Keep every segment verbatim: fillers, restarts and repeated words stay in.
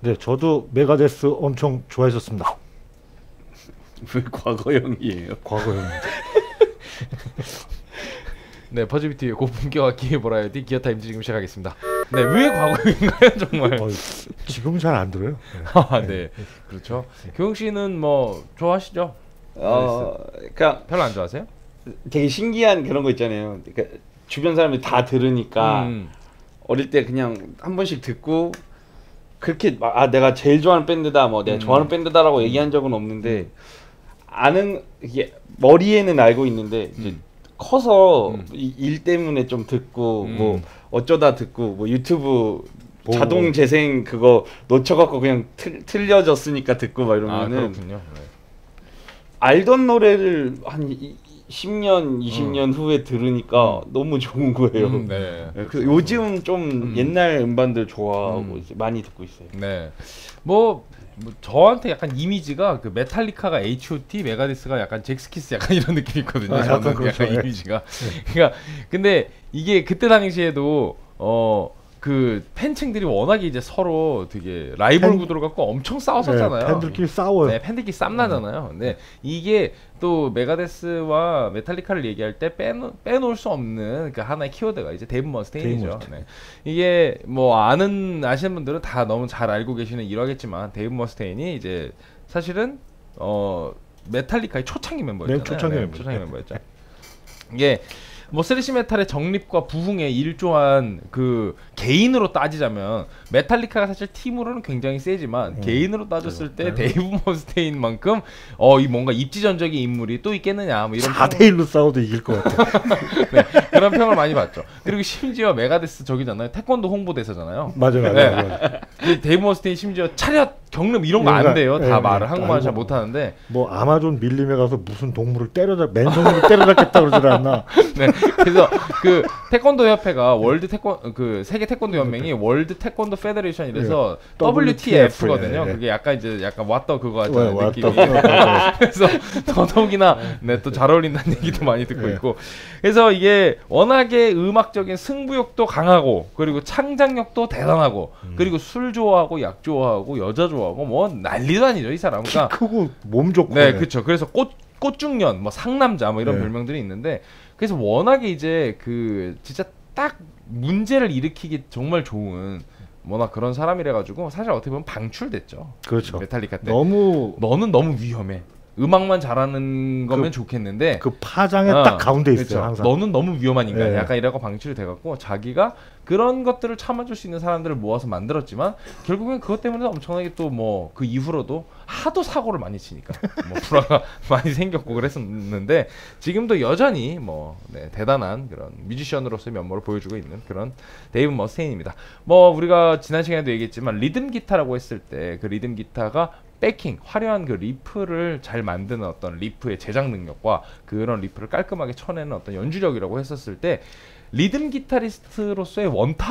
네, 저도 메가데스 엄청 좋아했었습니다. 왜 과거형이에요? 과거형입니다. 네, 퍼즈비티의 고품격 악기 버라이어티 기어 타임즈 지금 시작하겠습니다. 네, 왜 과거인가요, 정말? 어, 지금은 잘 안 들어요. 네. 아, 네, 그렇죠. 교영 씨는 뭐 좋아하시죠? 어, 그러니까 별로 안 좋아하세요? 되게 신기한 그런 거 있잖아요. 그러니까 주변 사람들이 다 들으니까 음. 어릴 때 그냥 한 번씩 듣고 그렇게 막, 아 내가 제일 좋아하는 밴드다, 뭐 내가 음. 좋아하는 밴드다라고 얘기한 적은 없는데 아는 이게 머리에는 알고 있는데 이제 음. 커서 음. 이, 일 때문에 좀 듣고 음. 뭐 어쩌다 듣고 뭐 유튜브 보고. 자동 재생 그거 놓쳐갖고 그냥 틀, 틀려졌으니까 듣고 막 아, 이러면은 그렇군요. 네. 알던 노래를 한 이, 십 년, 이십 년 음. 후에 들으니까 너무 좋은 거예요. 음, 네. 네, 그래서 요즘 좀 음. 옛날 음반들 좋아하고 음. 이제 많이 듣고 있어요. 네. 뭐, 뭐 저한테 약간 이미지가 그 메탈리카가 에이치 오 티, 메가데스가 약간 잭스키스 약간 이런 느낌이 있거든요. 아, 저는 약간 그렇죠. 약간 예. 이미지가. 그러니까 근데 이게 그때 당시에도 어. 그 팬층들이 워낙에 이제 서로 되게 라이벌 팬- 구도를 갖고 엄청 싸웠었잖아요. 네, 팬들끼리 싸워요. 네, 팬들끼리 쌈나잖아요. 근데 이게 또 메가데스와 메탈리카를 얘기할 때 빼놓, 빼놓을 수 없는 그 하나의 키워드가 이제 데이브 머스테인이죠. 데이브 머스테인. 네. 이게 뭐 아는 아시는 분들은 다 너무 잘 알고 계시는 일화겠지만 데이브 머스테인이 이제 사실은 어 메탈리카의 초창기 멤버였잖아요. 네, 초창기 멤버. 초창기 멤버였죠. 이게 뭐 스래시 메탈의 정립과 부흥에 일조한 그 개인으로 따지자면 메탈리카가 사실 팀으로는 굉장히 세지만 음, 개인으로 따졌을 때 네. 데이브 머스테인만큼 어 이 뭔가 입지전적인 인물이 또 있겠느냐 뭐 이런 사 대 일로 싸워도 이길 것 같아. 네, 그런 평을 많이 받죠. 그리고 심지어 메가데스 저기잖아요. 태권도 홍보대사잖아요. 맞아, 맞아. 네. 맞아. 근데 데이브 머스테인 심지어 차렷 경름 이런 거 안 돼요. 다 네, 말을 네. 한국말 잘 아이고. 못하는데 뭐 아마존 밀림에 가서 무슨 동물을 때려잡 맨손으로 때려잡겠다 그러지 않나? 네. 그래서 그 태권도 협회가 월드 태권 그 세계 태권도 연맹이 월드 태권도 페더레이션 이래서 네. 더블유 티 에프거든요. 네. 그게 약간 이제 약간 왓더 그거 왜, 같잖아요. 왓더. 느낌이. 네, 네. 그래서 더더욱이나 네, 또 잘 어울린다는 얘기도 많이 듣고 네. 있고. 그래서 이게 워낙에 음악적인 승부욕도 강하고 그리고 창작력도 대단하고 음. 그리고 술 좋아하고 약 좋아하고 여자 좋아하고 뭐 난리도 아니죠, 이 사람. 키 그러니까 크고 몸 좋고. 네, 그렇죠. 그래서 꽃 꽃중년, 뭐 상남자, 뭐 이런 네. 별명들이 있는데, 그래서 워낙에 이제 그 진짜 딱 문제를 일으키기 정말 좋은 워낙 그런 사람이라 가지고 사실 어떻게 보면 방출됐죠. 그렇죠. 메탈리카 때. 너무 너는 너무 위험해. 음악만 잘하는 거면 그- 좋겠는데. 그 파장에 어, 딱 가운데 있어요. 그렇죠. 항상. 너는 너무 위험한 인간이야. 네. 약간 이라고 방출이 돼갖고 자기가 그런 것들을 참아줄 수 있는 사람들을 모아서 만들었지만 결국엔 그것 때문에 엄청나게 또 뭐 그 이후로도 하도 사고를 많이 치니까 뭐 불화가 많이 생겼고 그랬었는데 지금도 여전히 뭐 네, 대단한 그런 뮤지션으로서의 면모를 보여주고 있는 그런 데이브 머스테인입니다. 뭐 우리가 지난 시간에도 얘기했지만 리듬 기타라고 했을 때 그 리듬 기타가 백킹, 화려한 그 리프를 잘 만드는 어떤 리프의 제작 능력과 그런 리프를 깔끔하게 쳐내는 어떤 연주력이라고 했었을 때 리듬 기타리스트로서의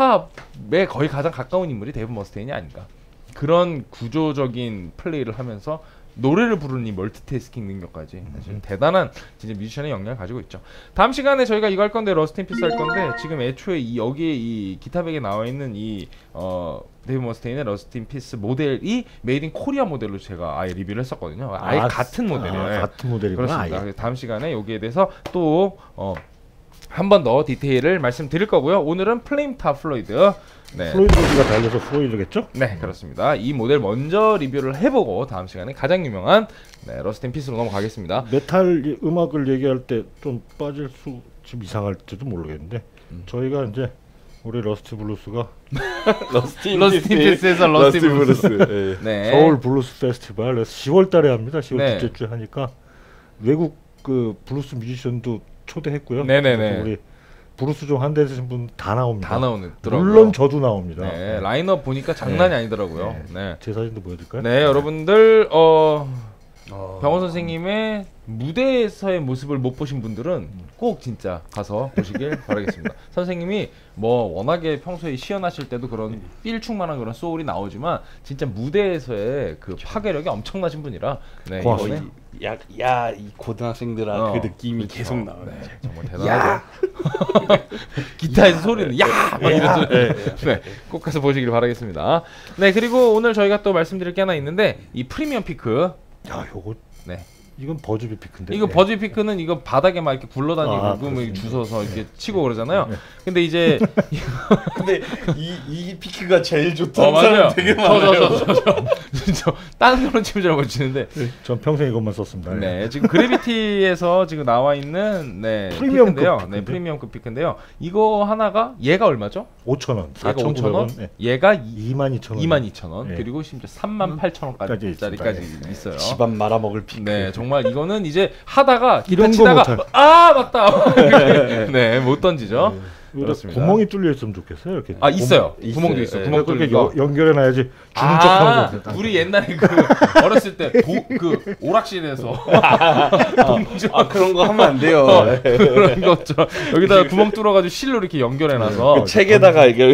원탑에 거의 가장 가까운 인물이 데이브 머스테인이 아닌가. 그런 구조적인 플레이를 하면서 노래를 부르는 이 멀티태스킹 능력까지 사실 음. 대단한 진짜 뮤지션의 역량을 가지고 있죠. 다음 시간에 저희가 이거 할 건데 러스트 인 피스 할 건데 지금 애초에 이 여기에 이 기타백에 나와 있는 이 어 데이브 머스테인의 러스트 인 피스 모델이 메이드 인 코리아 모델로 제가 아예 리뷰를 했었거든요. 아예 아, 같은 모델이에요. 아, 예. 같은 모델이구나. 그렇습니다. 아예. 그래서 다음 시간에 여기에 대해서 또 어, 한 번 더 디테일을 말씀드릴 거고요. 오늘은 플레임 타 플로이드. 네. 플로이드가 달려서 플로이드겠죠? 네, 그렇습니다. 이 모델 먼저 리뷰를 해보고 다음 시간에 가장 유명한 네, 러스트 인 피스로 넘어가겠습니다. 메탈 음악을 얘기할 때 좀 빠질 수 좀 이상할지도 모르겠는데 음. 저희가 이제 우리 러스트 블루스가 러스트 인 러스트 인 피스에서 러스트 인 블루스. 블루스. 네. 서울 블루스 페스티벌 시월 달에 합니다. 시월 네. 둘째 주에 하니까 외국 그 블루스 뮤지션도 초대했고요. 네네네. 그래서 우리 블루스 좀 한대 되신 분 다 나옵니다. 다 나오는 더라고요. 물론 저도 나옵니다. 네, 라인업 보니까 장난이 아니더라고요. 네. 제 사진도 보여드릴까요? 네, 여러분들 어 어... 병원 선생님의 무대에서의 모습을 못 보신 분들은 꼭 진짜 가서 보시길 바라겠습니다. 선생님이 뭐 워낙에 평소에 시연하실 때도 그런 삘충만한 그런 소울이 나오지만 진짜 무대에서의 그 파괴력이 엄청나신 분이라 네, 고맙습니다. 이번에 야 이 고등학생들아 어, 그 느낌이 그렇죠. 계속 나와요. 네, 정말 대단하죠. 기타에서 소리는 야! 막 이런 소리. 네, 꼭 가서 보시길 바라겠습니다. 네, 그리고 오늘 저희가 또 말씀드릴 게 하나 있는데 이 프리미엄 피크. 야, 요거 네. 이건 버즈비 피크인데. 이거 버즈 피크는 이거 바닥에 막 이렇게 굴러다니고 아, 뭐 이렇게 그렇습니다. 주워서 이렇게 네. 치고 그러잖아요. 네. 근데 이제 근데 이 이 피크가 제일 좋다는 어, 맞아요. 사람 되게 많아요. 저저저저 딴 거는 치면 잘 못 치는데. 전 평생 이것만 썼습니다. 네, 지금 그래비티에서 지금 나와 있는 네 프리미엄급 피크인데요. 피크인데? 네, 프리미엄급 피크인데요. 이거 하나가 얘가 얼마죠? 오천 원, 얘가 사천구백 오천 원, 원, 네. 얘가 이만 이천 원. 이만 이천 원, 네. 그리고 심지어 삼만 팔천 원까지 있습니다. 짜리까지 네. 있어요. 집안 말아먹을 피크. 네, 정말 이거는 이제 하다가 기타 이런 거 치다가 못할. 아 맞다. 네, 못 던지죠. 그렇습니다. 구멍이 뚫려 있으면 좋겠어요. 이렇게. 아 있어요. 있어요. 구멍도 있어. 네. 구멍 그렇게 뚫린 거. 연결해놔야지 주는 아, 척하면서. 우리 옛날에 그 어렸을 때 그 오락실에서 동전 아 그런 거 하면 안 돼요. 어, 그런 것처럼 여기다가 구멍 뚫어가지고 실로 이렇게 연결해놔서 그 책에다가 이게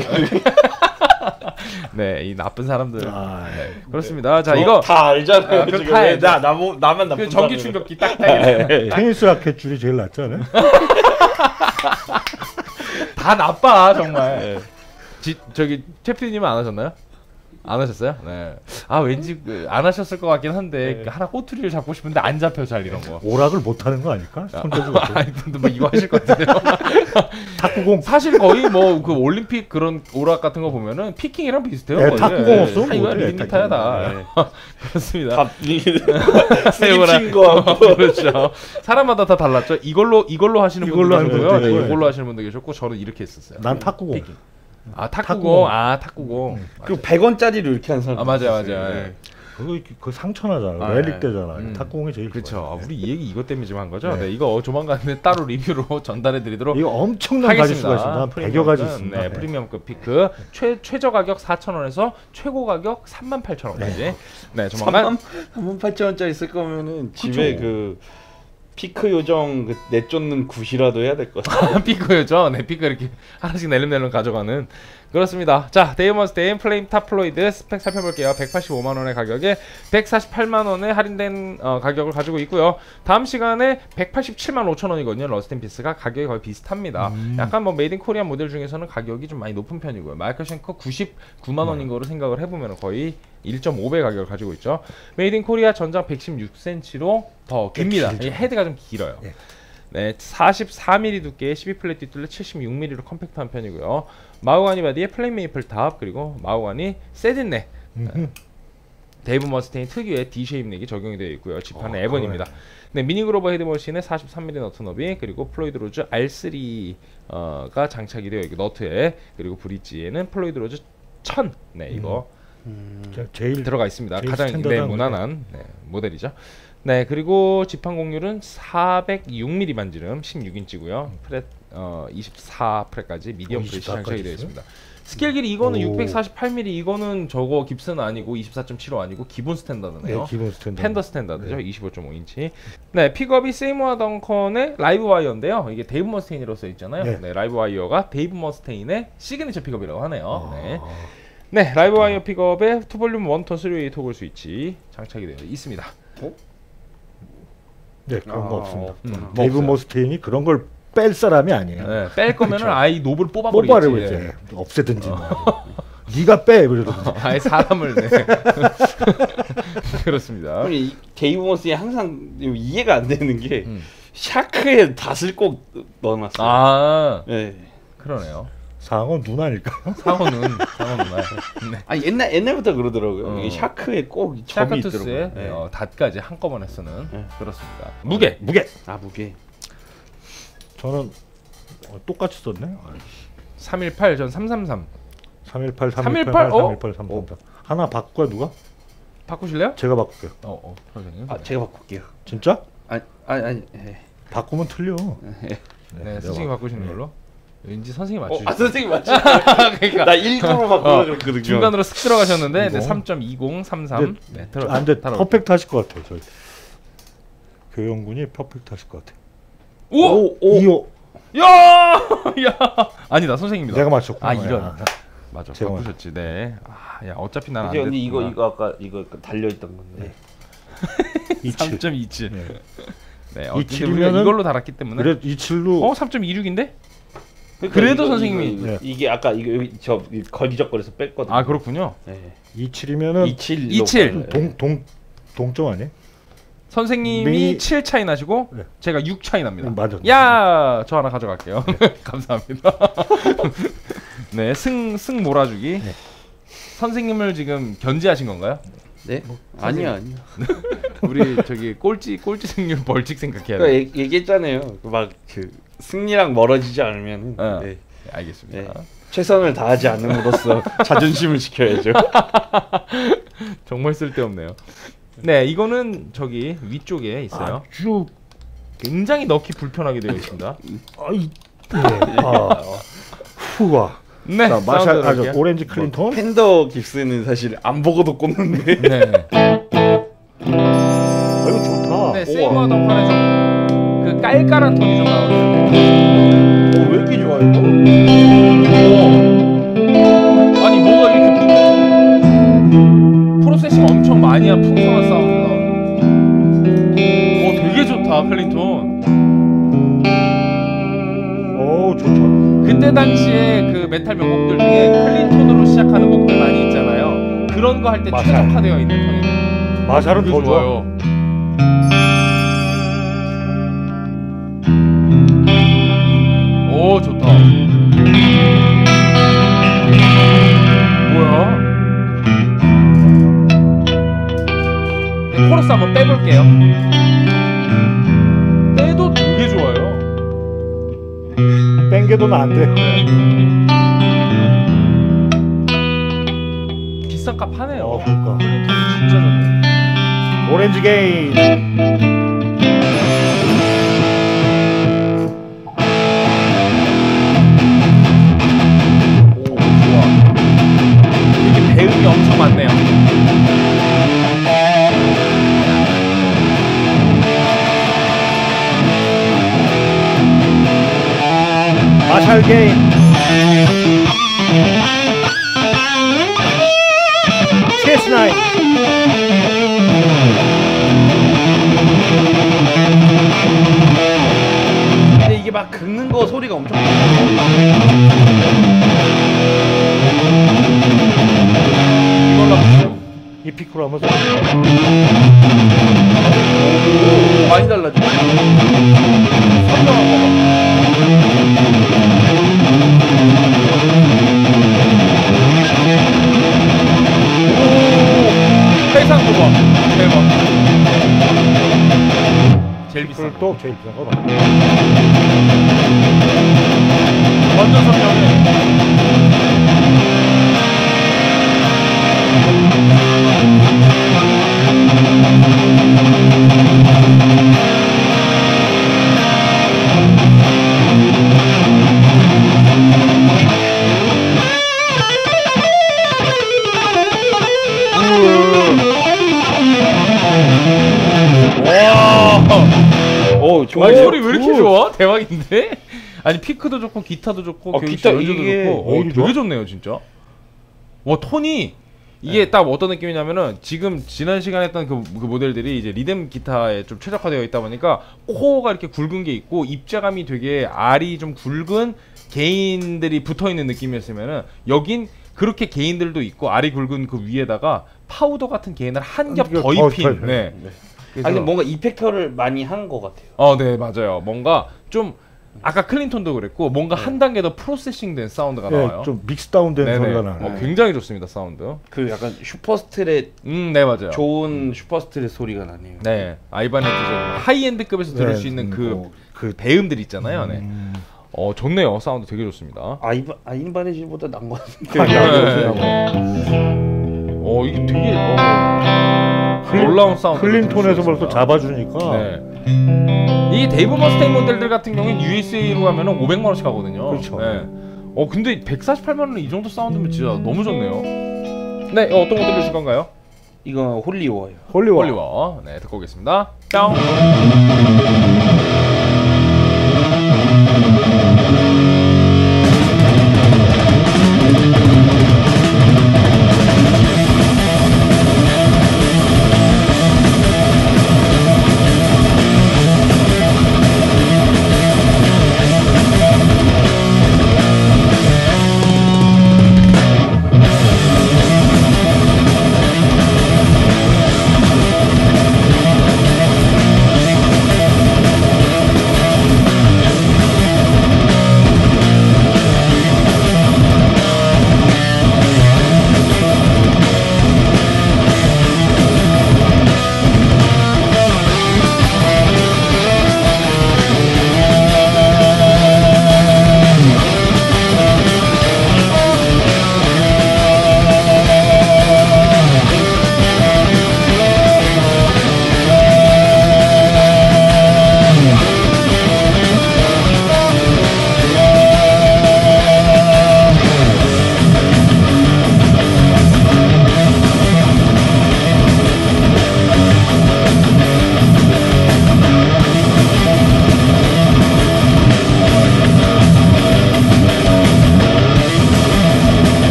네, 이 나쁜 사람들. 아, 네, 그렇습니다. 자, 저 이거 다 알잖아요. 아, 그거 지금. 다 알죠. 나 나무 나만 나쁜 그 전기 사람이에요. 충격기 딱 딱. 테니스 라켓 줄이 제일 낫잖아요. 다 나빠 정말. 지, 저기 채피디님은 안 하셨나요? 안 하셨어요? 네. 아 왠지 그, 안 하셨을 것 같긴 한데 네. 그 하나 꼬투리를 잡고 싶은데 안 잡혀 잘 이런 거. 오락을 못하는 거 아닐까? 손재주 같은. 아니 근데 뭐 이거 하실 것 같은데요. 탁구공. 사실 거의 뭐 그 올림픽 그런 오락 같은 거 보면은 피킹이랑 비슷해요. 네, 거의. 탁구공 없으면 다 이거 못해, 밋밋하야 다. 네. 그렇습니다. 다 스킵친 거 같고. 그렇죠. 사람마다 다 달랐죠. 이걸로 이걸로 하시는 분도 이걸로 하는 계셨고요. 분도 네, 있고, 이걸로 하시는 분도 계셨고 저는 이렇게 했었어요. 난 탁구공. 피킹. 아 탁구공. 탁구공. 아 탁구공. 그리고 백 원짜리로 이렇게 하는 사람. 아 맞아요 있어요. 맞아요. 네. 그거 그 상처나잖아. 아, 렐릭 네. 되잖아. 음. 탁구공이 제일 그렇죠. 좋아요. 아, 우리 이 얘기 이것 때문에 지금 한 거죠. 네. 네, 이거 조만간 따로 리뷰로 전달해드리도록 이거 엄청난 가지수가 하겠습니다. 있습니다. 백여 가지 프리미엄은, 있습니다. 네, 프리미엄급 피크 최 최저 가격 사천 원에서 최고 가격 삼만 팔천 원까지. 네, 조만간 삼만 팔천 원짜리 쓸 거면은 집에 그쵸. 그 피크 요정 그 내쫓는 굿이라도 해야 될 것 같아. 피크였죠. 네, 피크 이렇게 하나씩 낼름낼름 가져가는. 그렇습니다. 자, 데이먼스테인 플레임 탑플로이드 스펙 살펴볼게요. 백팔십오만 원의 가격에 백사십팔만 원의 할인된 어, 가격을 가지고 있고요. 다음 시간에 백팔십칠만 오천 원이거든요. 러스트인피스가 가격이 거의 비슷합니다. 음. 약간 뭐 메이드 인 코리안 모델 중에서는 가격이 좀 많이 높은 편이고요. 마이클 쉔커 구십구만 원인 거로 생각을 해보면 거의 일 점 오 배 가격을 가지고 있죠. 메이드 인 코리아 전장 백십육 센티미터로 더 깁니다. 이 헤드가 좀 길어요. 예. 네, 사십사 밀리미터 두께 십이 플랫 뒷둘레 칠십육 밀리미터로 컴팩트한 편이고요. 마호가니 바디에 플레인 메이플 탑 그리고 마호가니 세딘넥. 음흠. 데이브 머스테인 특유의 D-쉐입 넥이 적용이 되어 있고요. 지판은 어, 에번입니다. 네, 미니 그로버 헤드머신에 사십삼 밀리미터 너트 너비 그리고 플로이드 로즈 알 쓰리가 장착이 되어 있고 너트에 그리고 브릿지에는 플로이드 로즈 천. 네, 이거 자, 제일 들어가 있습니다. 제일 가장 네, 스탠다드한 무난한 네, 모델이죠. 네, 그리고 지판 공률은 사백육 밀리미터 반지름 십육 인치고요. 프렛 어, 이십사 프렛까지 미디엄 어, 프렛이 이십사까지 장착이 되어 있어요? 있습니다. 스케일 길이 이거는 오. 육백사십팔 밀리미터 이거는 저거 깁스는 아니고 이십사 점 칠오 아니고 기본 스탠다드네요. 네, 기본 스탠다드. 팬더 스탠다드죠. 이십오 점 오 인치. 네, 픽업이 세이모아 덩컨의 라이브 와이어인데요. 이게 데이브 머스테인이라고 써 있잖아요. 네. 네, 라이브 와이어가 데이브 머스테인의 시그니처 픽업이라고 하네요. 아. 네. 네, 라이브 와이어 픽업에 투 볼륨 일 톤 쓰리 웨이 토글 스위치 장착이 되어 있습니다. 네, 그런 거 아, 없습니다. 음, 데이브 뭐 없어요. 머스테인이 그런 걸 뺄 사람이 아니에요. 네, 뺄 거면은 그쵸. 아예 노브를 뽑아버리겠지. 뽑아내고 이제 없애든지. 뭐. 네가 빼 그래도. 아예 사람을 네. 그렇습니다. 아니, 이 데이브 머스이 항상 이해가 안 되는 게 음. 샤크에 닷을 꼭 넣어놨어요. 아, 네. 그러네요. 상어 눈 아닐까? 상어는 상어 누나. 네. 아 옛날 옛날부터 그러더라고요. 어. 이게 샤크에 꼭 점이 있더라고요. 샤크투스의 네. 어, 닷까지 한꺼번에 쓰는 네. 그렇습니다. 무게. 무게. 아 무게. 저는 어, 똑같이 썼네. 아, 삼백십팔 전 삼백삼십삼. 삼백십팔, 삼백십팔, 삼백십팔, 어? 삼백십팔, 삼백삼. 하나 바꿔 누가? 바꾸실래요? 제가 바꿀게요. 어, 어, 선생님. 아 제가 바꿀게요. 진짜? 아니 아니 아니. 네. 바꾸면 틀려. 네, 내가 선생님 바- 바꾸시는 네. 걸로. 왠지 선생님 어, 맞추시. 아 선생님 맞죠? 그러니까 나 일부러 바꾸려 어, 그랬거든요. 중간으로 쓱 들어가셨는데 네, 이거. 삼 점 이공삼삼. 네, 들어. 안 돼. 따라올게요. 퍼펙트 하실 것 같아요. 저희 교영군이 퍼펙트 하실 것 같아요. 오! 오! 이호 야! 야! 아니다, 선생님입니다. 내가 맞췄구나. 아, 이런. 야. 맞아. 제가 바꾸셨지. 네. 아, 야, 어차피 난안 이제 돼. 언니 이거 이거 아까 이거 달려 있던 건데. 이십칠. 삼 점 이칠. 네. 네. 어쨌든 이십칠이면은 우리가 이걸로 달았기 때문에. 그래 이십칠로 어, 삼 점 이육인데? 그러니까 그래도 이거, 선생님이 이거, 네. 이게 아까 이거 여기 저 거리적거려서 뺐거든요. 아, 그렇군요. 네. 이십칠이면은 이십칠. 이십칠. 동 동 동점 아니에요? 선생님이 미- 칠 차이 나시고 네. 제가 육 차이 납니다. 음, 맞아. 야, 저 하나 가져갈게요. 감사합니다. 네, 승, 승 몰아주기. 네. 선생님을 지금 견제하신 건가요? 네? 아니야 아니야. 우리 저기 꼴찌 꼴찌 승률 벌칙 생각해야 그러니까 돼. 얘- 얘기했잖아요. 막 그 승리랑 멀어지지 않으면 어. 네. 네, 알겠습니다. 네. 최선을 다하지 않음으로써 자존심을 지켜야죠. 정말 쓸데없네요. 네, 이거는 저기 위쪽에 있어요. 아주 굉장히 넣기 불편하게 되어 있습니다. 아이 네. 아 후와. 네, 자, 마샬 사운드 아저 넣을게요. 오렌지 클린톤. 팬더 깁스는 사실 안 보고도 꼽는데. 네, 아, 이거 좋다. 네, 세이버 덩컨에서 그 깔깔한 톤이 좀 나오죠. 어, 왜 이렇게 좋아 이거? 아니 뭐가 이렇게 프로세싱 엄청 많이 한 풍성한 사운드가 나오네. 오, 되게 좋다 클린톤. 오 좋다. 그때 당시에 그 메탈 명곡들 중에 클린톤으로 시작하는 곡들 많이 있잖아요. 그런 거 할 때 마샬. 최적화되어 있는 톤이에요. 마샬은 되게 더 좋아. 좋아요. 오, 좋다. 뭐야? 네, 코러스 한번 빼볼게요. 빼도 되게 좋아요. 땡겨도는 안 돼. 비싼 값 하네요. 어 그러니까. 진짜 좋네. 오렌지 게임. 오, 좋아. 이게 배음이 엄청 많네요. 마샬 게임. 체스나이. 근데 이게 막 긁는 거 소리가 엄청. 이걸로 하시죠. 이 피크로 한번 써. 오, 많이 달라져. 선명한 거 봐. 오, 해상 도봐. 대박. 제일 비싼 거. 또 제일 비싼 거 봐. 완전 선명해. 오, 오, 좋아요. 소리 왜 이렇게 굿. 좋아? 대박인데? 아니 피크도 좋고 기타도 좋고 어, 교육 기타 연주도 이게 좋고 왜 어, 이리 되게 좋아? 좋네요 진짜. 와 톤이 이게 딱 어떤 느낌이냐면은 지금 지난 시간에 했던 그, 그 모델들이 이제 리듬 기타에 좀 최적화되어 있다 보니까 코어가 이렇게 굵은 게 있고 입자감이 되게 알이 좀 굵은 개인들이 붙어 있는 느낌이었으면은 여긴 그렇게 개인들도 있고 알이 굵은 그 위에다가 파우더 같은 개인을 한 겹 더 더 입힌. 입혀요. 네. 네. 그래서 아니 뭔가 이펙터를 많이 한 것 같아요. 어, 네, 맞아요. 뭔가 좀 아까 클린톤도 그랬고 뭔가 한 단계 더 프로세싱된 사운드가 나와요. 예, 좀 믹스 다운된 네네. 소리가 나네. 어, 굉장히 좋습니다 사운드. 그 약간 슈퍼스트렛 음, 네 맞아요. 좋은 슈퍼스트렛 소리가 나네요. 네, 아이바네트죠. 하이엔드급에서 들을 네, 수 있는 음, 그 뭐, 그 배음들 있잖아요. 네. 음, 어, 좋네요. 사운드 되게 좋습니다. 아이바 아인바네질보다 나은 것 같은데. 아니, 네. 아니, 어, 이게 되게 어, 놀라운 사운드. 클린톤에서 벌써 잡아주니까. 네. 이 데이브 머스테인 모델들 같은 경우는 유에스에이로 가면은 오백만 원씩 하거든요. 그렇죠. 네. 어 근데 백사십팔만 원은 이 정도 사운드면 진짜 너무 좋네요. 네, 어, 어떤 거 들으실 건가요? 이거 홀리워요. 홀리워. 홀리워. 네, 듣고 오겠습니다. 뿅.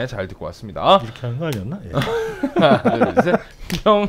잘 듣고 왔습니다. 이렇게 하는 거 아니었나? 예. 하나, 둘, 셋. 평.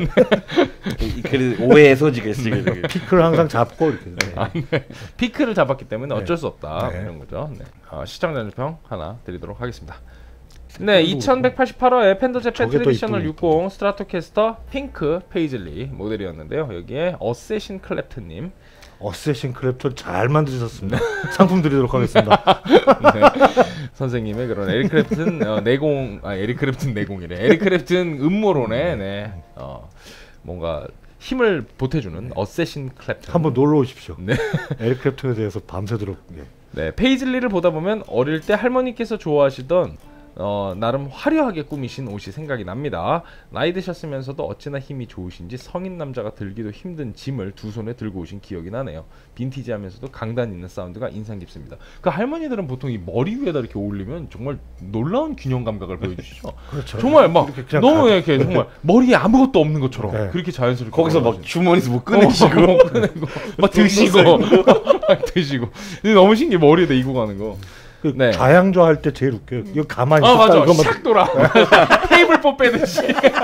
그래서 오해의 소지가 있어요. 피크를 항상 잡고 이렇게. 네. 아, 네. 피크를 잡았기 때문에 네. 어쩔 수 없다. 네. 이런 거죠. 네. 어, 시청자 평 하나 드리도록 하겠습니다. 네, 이천백팔십팔 호의 팬더 재팬 저게 또 트레디셔널 이쁘네. 육십 스트라토캐스터 핑크 페이즐리 모델이었는데요. 여기에 어쌔신 클랩튼님. 어쌔신 클랩턴 잘 만드셨습니다. 상품 드리도록 하겠습니다. 네. 선생님의 그런 에릭 크랩튼 어, 내공 아 에릭 크랩튼 내공이래. 에릭 크랩튼 음모론에 네. 어, 뭔가 힘을 보태주는 어쌔신 클랩튼. 한번 놀러 오십시오. 네. 에릭 클랩턴에 대해서 밤새도록. 예. 네, 페이즐리를 보다 보면 어릴 때 할머니께서 좋아하시던 어, 나름 화려하게 꾸미신 옷이 생각이 납니다. 나이 드셨으면서도 어찌나 힘이 좋으신지 성인 남자가 들기도 힘든 짐을 두 손에 들고 오신 기억이 나네요. 빈티지하면서도 강단 있는 사운드가 인상 깊습니다. 그 할머니들은 보통 이 머리 위에다 이렇게 올리면 정말 놀라운 균형 감각을 보여주시죠. 그렇죠. 정말 막 이렇게 그냥 너무 가- 이렇게 정말 머리에 아무것도 없는 것처럼 네. 그렇게 자연스럽게 거기서 막 걸어가시죠. 주머니에서 뭐 어, 꺼내시고 막 꺼내고 막 드시고 막 드시고 이게 너무 신기해. 머리에다 이고 가는 거. 그 네. 좌양좌 할 때 제일 웃겨요. 이거 가만히 아 있었다 맞아 이것만 샥 돌아 테이블 빼듯이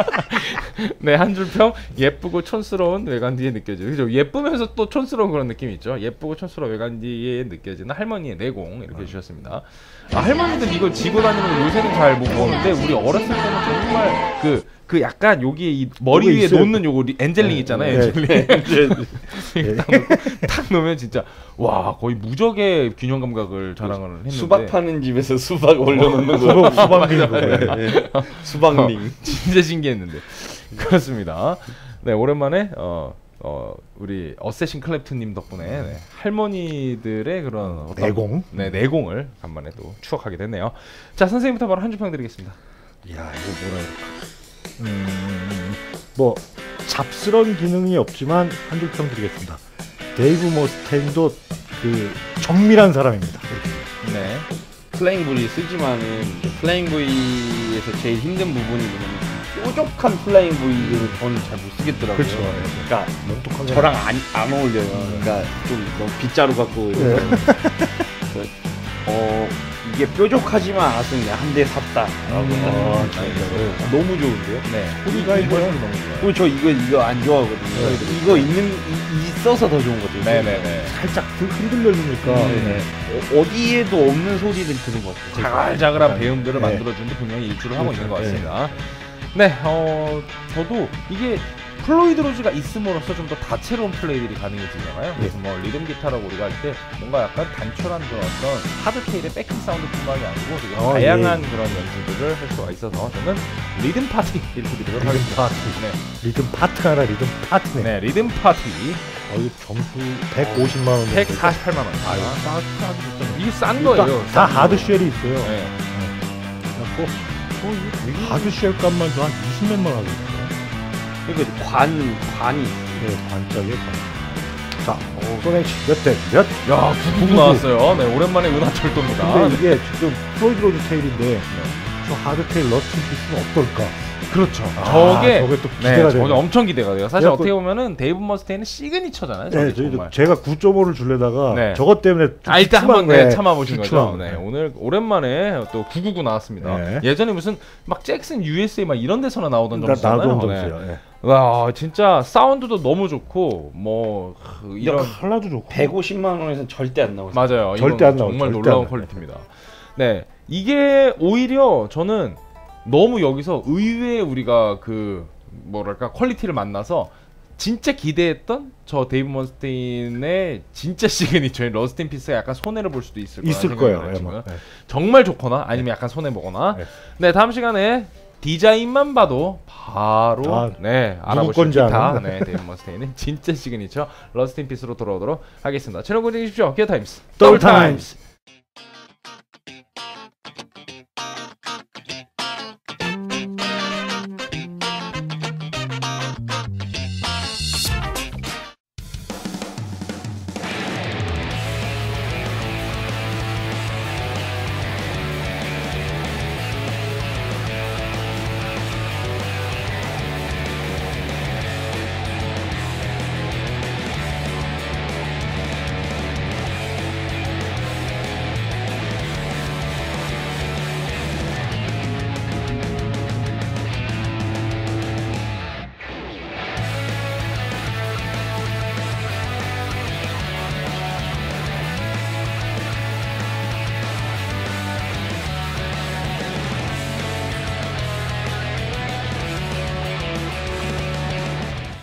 네 한 줄평 예쁘고 촌스러운 외관뒤에 느껴지는 그죠 예쁘면서 또 촌스러운 그런 느낌이 있죠. 예쁘고 촌스러운 외관뒤에 느껴지는 할머니의 내공 이렇게 해주셨습니다. 아, 할머니들 이거 지고 다니는 거 요새는 잘 못 보는데 우리 어렸을 때는 정말 그 그 약간 여기 이 머리 요거 위에 있어요. 놓는 요거 리- 엔젤링 있잖아요. 네. 엔젤링 네. 딱, 놓고, 딱 놓으면 진짜 와 거의 무적의 균형 감각을 자랑을 했는데 수박 파는 집에서 수박 올려놓는 수박 거. 수박링 맞아, 그거. 예. 수박링. 진짜 신기했는데 그렇습니다. 네 오랜만에 어, 어 우리 어쌔신 클랩튼님 덕분에 네, 할머니들의 그런 어떤- 내공. 네 내공을 간만에 또 추억하게 됐네요. 자 선생님부터 바로 한 줄 평 드리겠습니다. 야 이거 뭐라 그럴까. 음, 뭐 잡스러운 기능이 없지만 한 줄 평 드리겠습니다. 데이브 머스테인도 그 정밀한 사람입니다. 네. 플레잉 V를 쓰지만은 플레잉 V에서 제일 힘든 부분이 뭐냐면 뾰족한 플레잉 V를 저는 잘 못 쓰겠더라고요. 그렇죠. 그러니까 뭉툭하게. 저랑 안, 안 어울려요. 그러니까 좀 너무 빗자루 같고 네. 이래서 그래서 어 이게 뾰족하지만 않았으면 그냥 한 대 샀다. 음, 아, 진짜로. 너무 좋은데요? 네. 소리가 이거 너무 좋아요. 그리고 저 이거 이거 안 좋아하거든요. 네. 이거 있는 이- 있어서 더 좋은 것 같아요. 네네네. 살짝 그 흔들려주니까 네. 어, 어디에도 없는 소리를 들은 것 같아요. 제가. 자글자글한 배음들을 네. 만들어주는데 분명히 일주를 하고 그렇죠. 있는 것 같습니다. 네, 어 저도 이게 플로이드 로즈가 있음으로써 좀 더 다채로운 플레이들이 가능해지잖아요. 그래서 뭐 리듬 기타라고 우리가 할 때 뭔가 약간 단촐한 그런 어떤 하드테일의 백킹 사운드뿐만이 아니고 되게 어, 다양한 예. 그런 연주들을 할 수가 있어서 저는 리듬 파티 이렇게 드리도록 리듬 하겠습니다. 파티. 리듬 파트 하나 리듬 파트네. 네, 리듬 파티 어, 이거 점수 백오십만 원. 정도. 백사십팔만 원. 아유, 싸, 싸게 줬잖아요. 이게 싼 거예요. 다 싼 하드 거. 쉘이 있어요. 네. 그래갖고 어, 이거 되게 하드 쉘 값만 한 이십몇만 원 하겠어요. 그러니까 관 관이 네, 반짝이에 반. 자, 소렌치 몇 대? 몇? 야, 구구 나왔어요. 네, 오랜만에 은하철도입니다. 근데 이게 지금 플로이드 로즈 테일인데 저 하드 테일 러스트 피스는 어떨까? 그렇죠. 아, 저게 저게 또 기대가 네, 저게 되네. 엄청 기대가 돼요. 사실 그래갖고- 어떻게 보면은 데이브 머스테인은 시그니처잖아요. 저게 네, 저희도 정말. 제가 구 점 오를 줄래다가 네. 저것 때문에 좀 아, 일단 한번 주춤한 네, 거에 참아보신 거죠. 주춤한 네, 거예요. 오늘 오랜만에 또 구구구 나왔습니다. 네. 예전에 무슨 막 잭슨 유에스에이 막 이런 데서나 나오던 나- 점수잖아요. 나도 네. 점수요. 네. 와, 진짜 사운드도 너무 좋고 뭐 크, 이런 컬러도 좋고. 백오십만 원에서는 절대 안 나오죠. 맞아요. 절대 이건 안 나와요. 정말 절대 놀라운 안 퀄리티입니다. 네, 이게 오히려 저는 너무 여기서 의외의 우리가 그 뭐랄까 퀄리티를 만나서 진짜 기대했던 저 데이브 머스테인의 진짜 시그니처인 러스트 인 피스가 약간 손해를 볼 수도 있을 거라는 있을 생각이 거예요. 들어요, 예, 지금. 뭐. 네. 정말 좋거나 아니면 약간 손해 보거나. 네. 네, 다음 시간에 디자인만 봐도 바로 아, 네 누구 알아보실 건지 기타 아는. 네 데이브 머스테인의 진짜 시그니처 러스트 인 피스로 돌아오도록 하겠습니다. 채널 고정해 주십시오. 기어 타임스 더블 타임스.